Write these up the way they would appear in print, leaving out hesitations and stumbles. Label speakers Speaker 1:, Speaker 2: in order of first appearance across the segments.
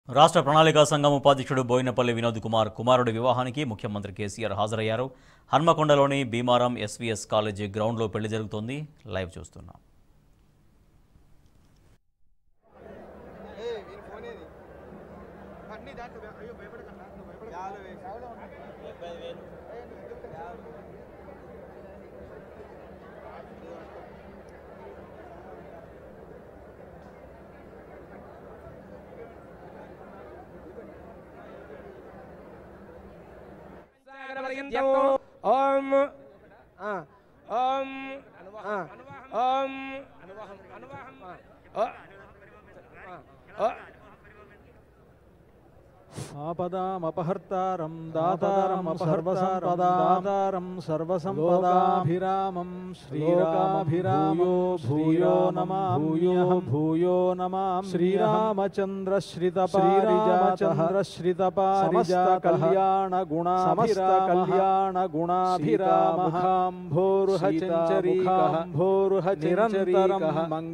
Speaker 1: రాష్ట్ర ప్రణాళికా సంఘం ఉపాధ్యక్షుడు బోయినపల్లి వినోద్ కుమార్ కుమారుడి వివాహానికి ముఖ్యమంత్రి కేసీఆర్ హాజరయ్యారు. హన్మకొండలోని భీమారం ఎస్వీఎస్ కాలేజీ గ్రౌండ్లో పెళ్లి జరుగుతోంది. లైవ్ చూస్తున్నాం.
Speaker 2: ओम ओम ओम
Speaker 3: आपदामपहर्तारं दातारं सर्वसंपदादारं सर्वसंपदाभिरामं श्रीरामभिरामो भूयो नमामि श्रीरामचन्द्रश्रितपारिजातः निरन्तरं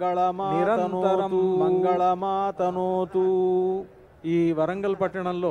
Speaker 3: मंगलमातनोतु। ఈ వరంగల్ పట్టణంలో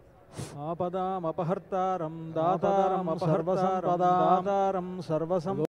Speaker 3: आपदामपहर्तारं दातारं सर्वसंपदादारं सर्वसं